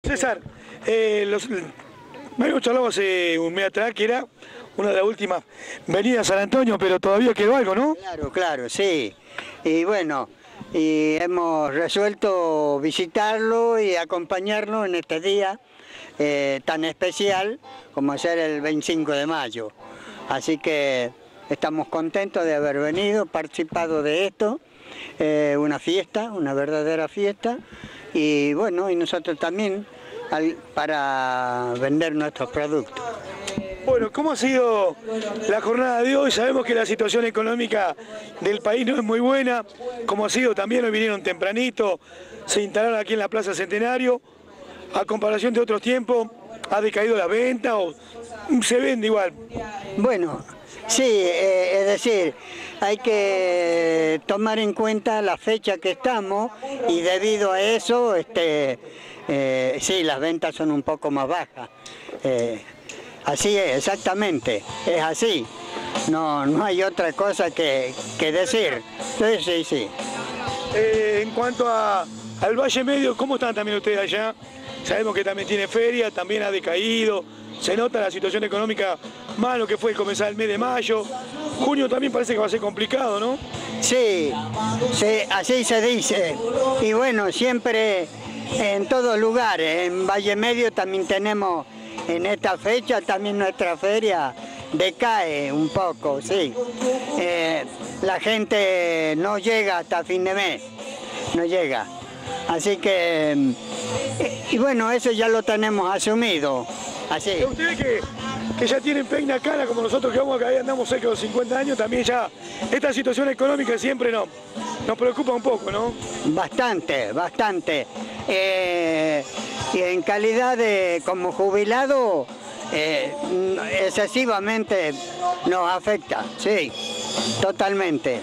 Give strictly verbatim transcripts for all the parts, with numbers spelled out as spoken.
César, eh, los, me habíamos charlado hace un mes atrás que era una de las últimas venidas a San Antonio, pero todavía quedó algo, ¿no? Claro, claro, sí. Y bueno, y hemos resuelto visitarlo y acompañarlo en este día eh, tan especial como ser el veinticinco de mayo. Así que estamos contentos de haber venido, participado de esto, eh, una fiesta, una verdadera fiesta, y bueno, y nosotros también al, para vender nuestros productos. Bueno, ¿cómo ha sido la jornada de hoy? Sabemos que la situación económica del país no es muy buena. ¿Cómo ha sido también? Hoy vinieron tempranito, se instalaron aquí en la Plaza Centenario. A comparación de otros tiempos, ¿ha decaído la venta o se vende igual? Bueno, sí, eh, es decir, hay que tomar en cuenta la fecha que estamos y debido a eso, este, eh, sí, las ventas son un poco más bajas. Eh, Así es, exactamente, es así, no, no hay otra cosa que, que decir, sí, sí, sí. Eh, en cuanto a, al Valle Medio, ¿cómo están también ustedes allá? Sabemos que también tiene feria, también ha decaído, se nota la situación económica más lo que fue comenzar el mes de mayo, junio también parece que va a ser complicado, ¿no? Sí, sí, así se dice, y bueno, siempre en todos lugares, en Valle Medio también tenemos... En esta fecha también nuestra feria decae un poco, sí. Eh, la gente no llega hasta fin de mes, no llega. Así que, y bueno, eso ya lo tenemos asumido. Así. Ustedes que, que ya tienen peina cara, como nosotros que vamos acá y andamos cerca de los cincuenta años, también ya esta situación económica siempre no, nos preocupa un poco, ¿no? Bastante, bastante. Eh, y en calidad de como jubilado, eh, excesivamente nos afecta, sí, totalmente.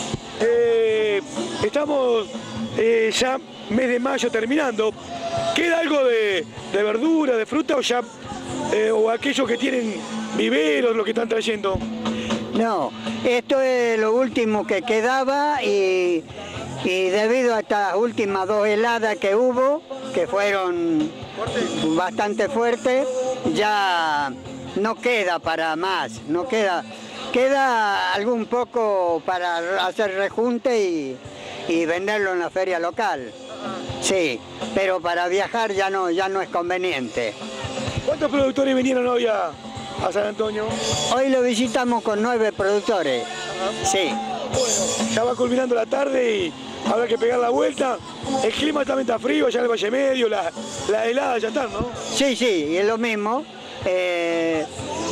Eh, estamos eh, ya mes de mayo terminando. ¿Queda algo de, de verdura, de fruta o ya eh, o aquellos que tienen viveros, lo que están trayendo? No, esto es lo último que quedaba y, y debido a estas últimas dos heladas que hubo, que fueron bastante fuertes, ya no queda para más, no queda, queda algún poco para hacer rejunte y, y venderlo en la feria local. Sí, pero para viajar ya no, ya no es conveniente. ¿Cuántos productores vinieron hoy a, a San Antonio? Hoy lo visitamos con nueve productores. Ajá. Sí. Bueno, ya va culminando la tarde y habrá que pegar la vuelta. El clima también está frío, allá en el Valle Medio, la, la helada ya están, ¿no? Sí, sí, es lo mismo. Eh,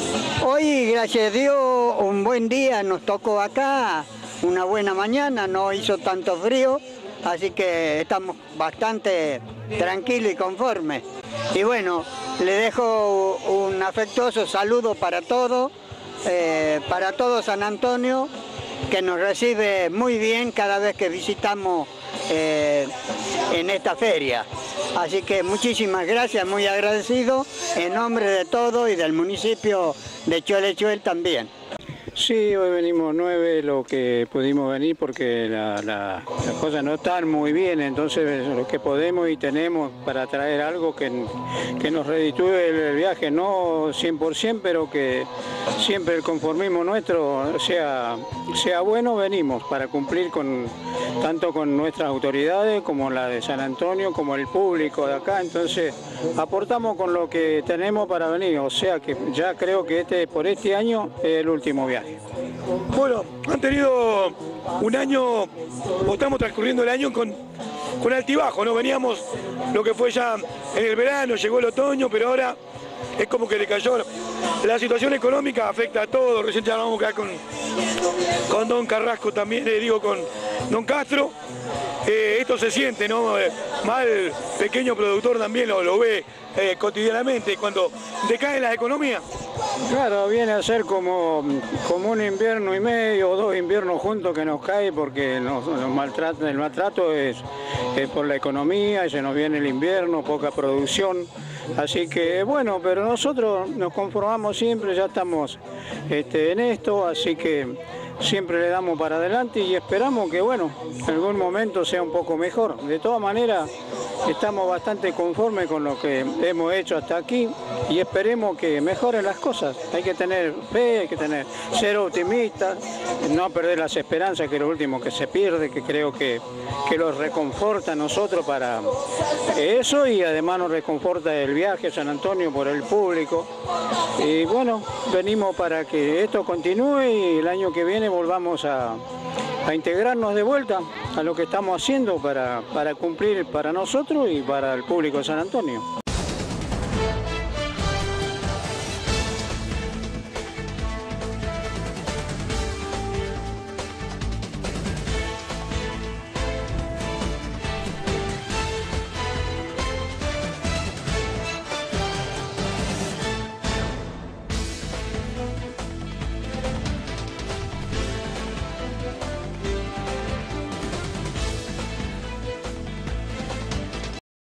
hoy, gracias a Dios, un buen día nos tocó acá, una buena mañana, no hizo tanto frío. Así que estamos bastante tranquilos y conformes. Y bueno, le dejo un afectuoso saludo para todos, eh, para todo San Antonio, que nos recibe muy bien cada vez que visitamos eh, en esta feria. Así que muchísimas gracias, muy agradecido, en nombre de todos y del municipio de Cholechuel también. Sí, hoy venimos nueve, lo que pudimos venir porque la, la, las cosas no están muy bien, entonces lo que podemos y tenemos para traer algo que, que nos reditúe el, el viaje, no cien por cien, pero que siempre el conformismo nuestro sea, sea bueno, venimos para cumplir con tanto con nuestras autoridades como la de San Antonio, como el público de acá, entonces aportamos con lo que tenemos para venir, o sea que ya creo que este por este año es el último viaje. Bueno, han tenido un año, o estamos transcurriendo el año con, con altibajo, ¿no? Veníamos lo que fue ya en el verano, llegó el otoño, pero ahora es como que le cayó. La situación económica afecta a todos, recién ya hablamos acá con, con don Carrasco también, le digo con don Castro. Eh, esto se siente, ¿no? Eh, más el pequeño productor también lo, lo ve eh, cotidianamente cuando decaen las economías. Claro, viene a ser como, como un invierno y medio o dos inviernos juntos que nos cae porque nos, nos maltrata, el maltrato es, es por la economía, y se nos viene el invierno, poca producción. Así que bueno, pero nosotros nos conformamos siempre, ya estamos este, en esto, así que siempre le damos para adelante y esperamos que, bueno, en algún momento sea un poco mejor. De todas maneras, estamos bastante conformes con lo que hemos hecho hasta aquí y esperemos que mejoren las cosas. Hay que tener fe, hay que tener, ser optimistas, no perder las esperanzas, que es lo último que se pierde, que creo que, que los reconforta a nosotros para eso, y además nos reconforta el viaje a San Antonio por el público. Y bueno, venimos para que esto continúe y el año que viene volvamos a, a integrarnos de vuelta a lo que estamos haciendo para, para cumplir para nosotros y para el público de San Antonio.